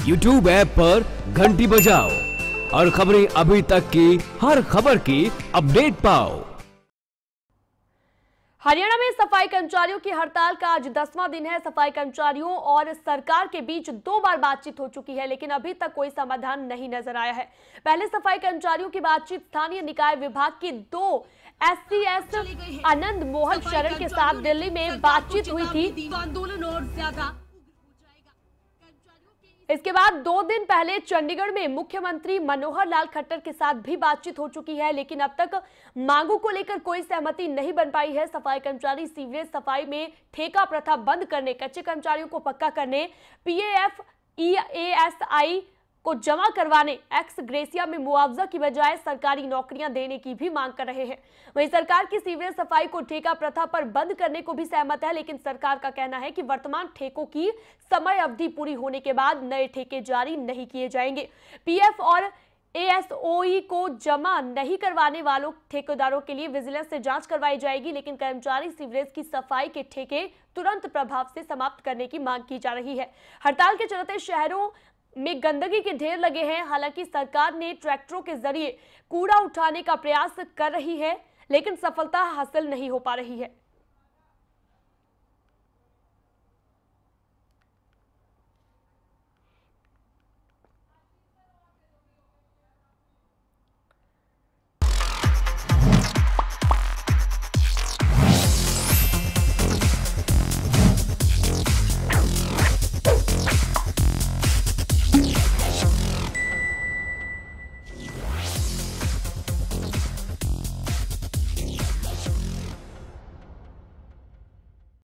YouTube app पर घंटी बजाओ और खबरें अभी तक की हर खबर की अपडेट पाओ। हरियाणा में सफाई कर्मचारियों की हड़ताल का आज 10वां दिन है। सफाई कर्मचारियों और सरकार के बीच 2 बार बातचीत हो चुकी है, लेकिन अभी तक कोई समाधान नहीं नजर आया है। पहले सफाई कर्मचारियों की बातचीत स्थानीय निकाय विभाग की 2 SCS आनंद मोहन शरण के साथ दिल्ली में बातचीत हुई थी। आंदोलन और ज्यादा इसके बाद 2 दिन पहले चंडीगढ़ में मुख्यमंत्री मनोहर लाल खट्टर के साथ भी बातचीत हो चुकी है, लेकिन अब तक मांगों को लेकर कोई सहमति नहीं बन पाई है। सफाई कर्मचारी सीवरेज सफाई में ठेका प्रथा बंद करने, कच्चे कर्मचारियों को पक्का करने, PAF EASI को जमा करवाने, एक्स ग्रेसिया में मुआवजा की बजाय सरकारी नौकरियां देने की भी मांग कर रहे हैं। वहीं सरकार की सीवरेज सफाई को ठेका प्रथा पर बंद करने को भी सहमत है, लेकिन सरकार का कहना है कि वर्तमान ठेकों की समय अवधि पूरी होने के बाद नए ठेके जारी नहीं किए जाएंगे। PF और ASOE को जमा नहीं करवाने वालों ठेकेदारों के लिए विजिलेंस से जांच करवाई जाएगी, लेकिन कर्मचारी सीवरेज की सफाई के ठेके तुरंत प्रभाव से समाप्त करने की मांग की जा रही है। हड़ताल के चलते शहरों में गंदगी के ढेर लगे हैं। हालांकि सरकार ने ट्रैक्टरों के जरिए कूड़ा उठाने का प्रयास कर रही है, लेकिन सफलता हासिल नहीं हो पा रही है।